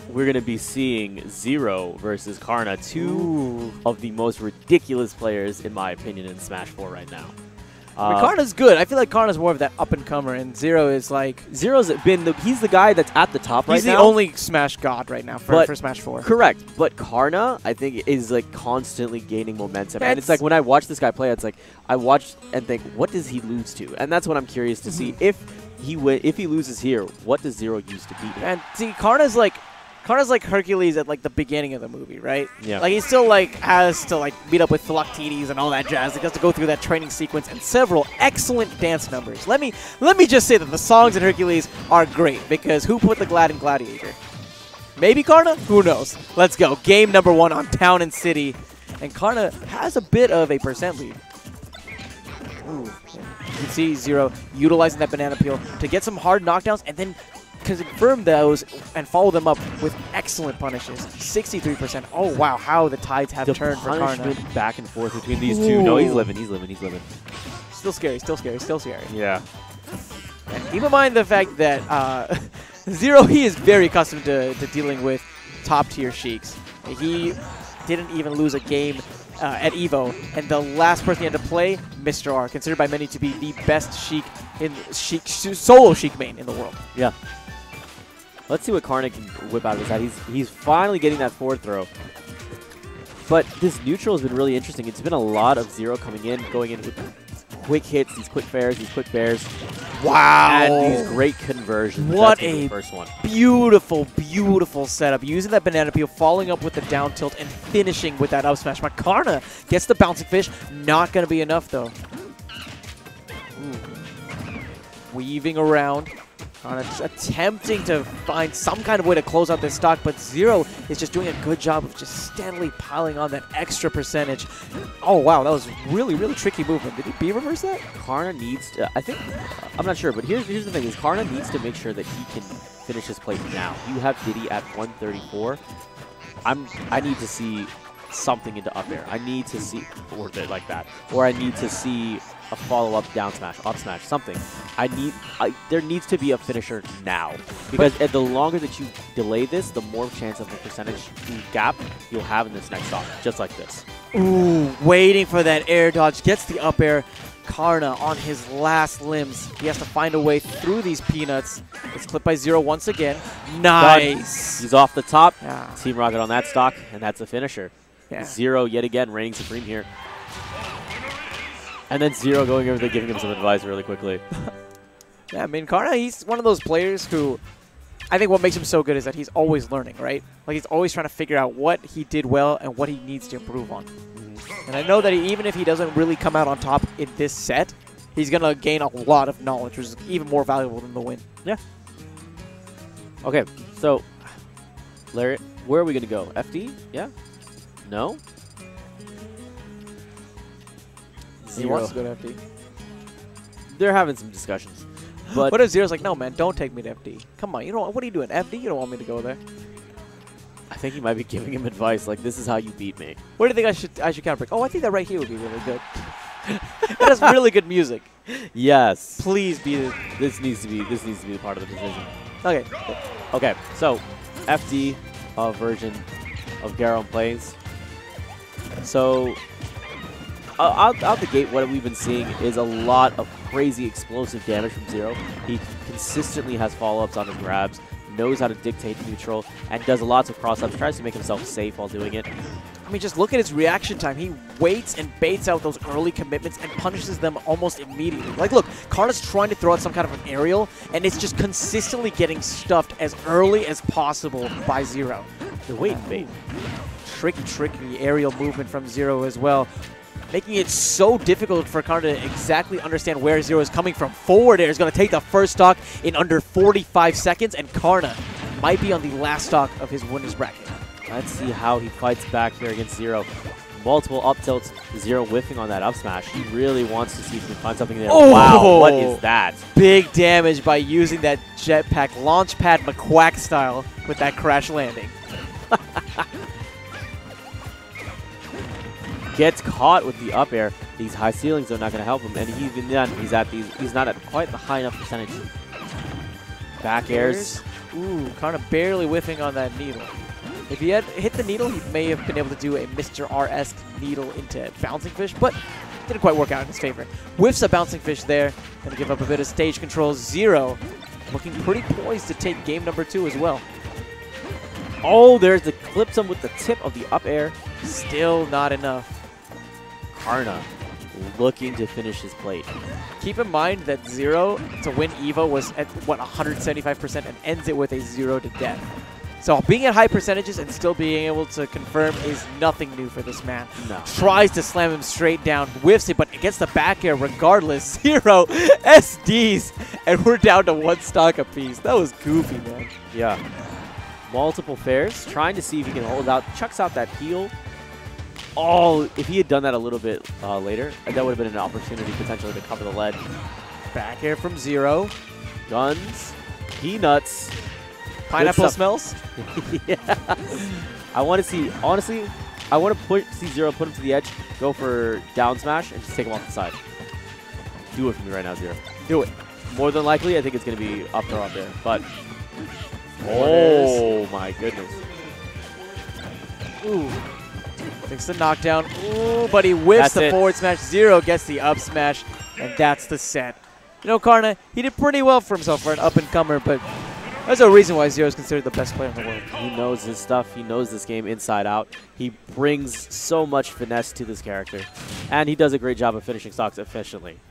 we're going to be seeing Zero versus Karna, two of the most ridiculous players, in my opinion, in Smash 4 right now. Karna's good. I feel like Karna's more of that up-and-comer, and Zero is like... Zero's been he's the guy that's at the top right now. He's the only Smash god right now for Smash 4. Correct. But Karna, I think, is like constantly gaining momentum. And it's like when I watch this guy play, it's like I watch and think, what does he lose to? And that's what I'm curious to see. If he loses here, what does Zero use to beat him? And see, Karna's like Hercules at like the beginning of the movie, right? Yeah. Like he still like has to like meet up with Philoctetes and all that jazz. He has to go through that training sequence and several excellent dance numbers. Let me just say that the songs in Hercules are great because who put the Glad in Gladiator? Maybe Karna? Who knows? Let's go. Game number 1 on Town and City, and Karna has a bit of a percent lead. Ooh. You can see Zero utilizing that banana peel to get some hard knockdowns and then confirm those and follow them up with excellent punishes. 63%. Oh, wow. How the tides have turned for Karna. Back and forth between these two. No, he's living. Still scary. Yeah. And keep in mind the fact that Zero, he is very accustomed to dealing with top-tier Sheiks. He didn't even lose a game at EVO, and the last person he had to play, Mr. R, considered by many to be the best solo Sheik main in the world. Yeah. Let's see what Karna can whip out of his hat. He's finally getting that forward throw. But this neutral has been really interesting. It's been a lot of Zero coming in, going in with quick hits, these quick fairs, these quick bears. Wow. And these great conversions. What That's a the first one. Beautiful, beautiful setup. Using that banana peel, following up with the down tilt, and finishing with that up smash. But Karna gets the bouncing fish. Not going to be enough, though. Ooh. Weaving around. Karna just attempting to find some kind of way to close out this stock, but Zero is just doing a good job of just steadily piling on that extra percentage. Oh, wow, that was really, really tricky movement. Did he B-reverse that? Karna needs to, I think, I'm not sure, but here's the thing, is Karna needs to make sure that he can finish his play now. You have Diddy at 134. I need to see something into up air. I need to see, or like that, or I need to see a follow-up down smash, up smash, something. There needs to be a finisher now. Because the longer that you delay this, the more chance of a percentage gap you'll have in this next stock, just like this. Ooh, waiting for that air dodge. Gets the up air. Karna on his last limbs. He has to find a way through these peanuts. It's clipped by Zero once again. Nice. Done. He's off the top. Yeah. Team Rocket on that stock, and that's a finisher. Yeah. Zero yet again reigning supreme here. And then Zero going over there, giving him some advice really quickly. Yeah, I mean, Karna, he's one of those players who I think what makes him so good is that he's always learning, right? Like, he's always trying to figure out what he did well and what he needs to improve on. And I know that even if he doesn't really come out on top in this set, he's going to gain a lot of knowledge, which is even more valuable than the win. Yeah. Okay, so, Lariat, where are we going to go? FD? Yeah? No? He wants to go to FD. They're having some discussions. But what if Zero's like, no, man, don't take me to FD. Come on, what are you doing? FD? You don't want me to go there. I think he might be giving him advice, like, this is how you beat me. Where do you think I should counter break? Oh, I think that right here would be really good. It has really good music. Yes. Please be. This needs to be the part of the decision. Okay. Okay. So, FD version of Garon plays. So, out the gate, what we've been seeing is a lot of crazy explosive damage from Zero. He consistently has follow-ups on his grabs, knows how to dictate neutral, and does lots of cross-ups, tries to make himself safe while doing it. I mean, just look at his reaction time. He waits and baits out those early commitments and punishes them almost immediately. Like, look, Karna's trying to throw out some kind of an aerial, and it's just consistently getting stuffed as early as possible by Zero. The wait and bait. Tricky aerial movement from Zero as well, making it so difficult for Karna to exactly understand where Zero is coming from. Forward air is going to take the first stock in under 45 seconds, and Karna might be on the last stock of his winners bracket. Let's see how he fights back here against Zero. Multiple up tilts, Zero whiffing on that up smash. He really wants to see if he can find something there. Oh! Wow, what is that? Big damage by using that jetpack launchpad McQuack style with that crash landing. Gets caught with the up air. These high ceilings are not going to help him, and even then, he's not at quite the high enough percentage. Back airs. Ooh, Karna barely whiffing on that needle. If he had hit the needle, he may have been able to do a Mr. R-esque needle into Bouncing Fish, but didn't quite work out in his favor. Whiffs a Bouncing Fish there, going to give up a bit of stage control. Zero looking pretty poised to take game number 2 as well. Oh, there's the clips him with the tip of the up air. Still not enough. Karna looking to finish his plate. Keep in mind that Zero to win EVO was at, what, 175% and ends it with a 0 to death. So being at high percentages and still being able to confirm is nothing new for this man. No. Tries to slam him straight down, whiffs it, but it gets the back air regardless. 0 SDs, and we're down to 1 stock apiece. That was goofy, man. Yeah. Multiple fairs, trying to see if he can hold out. Chucks out that heel. Oh, if he had done that a little bit later, that would have been an opportunity potentially to cover the lead. Back air from Zero. Guns, peanuts. Pineapple smells? Yeah. I want to see, honestly, I want to see Zero put him to the edge, go for down smash, and just take him off the side. Do it for me right now, Zero. Do it. More than likely, I think it's going to be up there, but... Oh, my goodness. Ooh. Takes the knockdown. Ooh, but he whiffs the forward smash. Zero gets the up smash, and that's the set. You know, Karna, he did pretty well for himself for an up-and-comer, but there's a reason why Zero is considered the best player in the world. He knows his stuff. He knows this game inside out. He brings so much finesse to this character, and he does a great job of finishing stocks efficiently.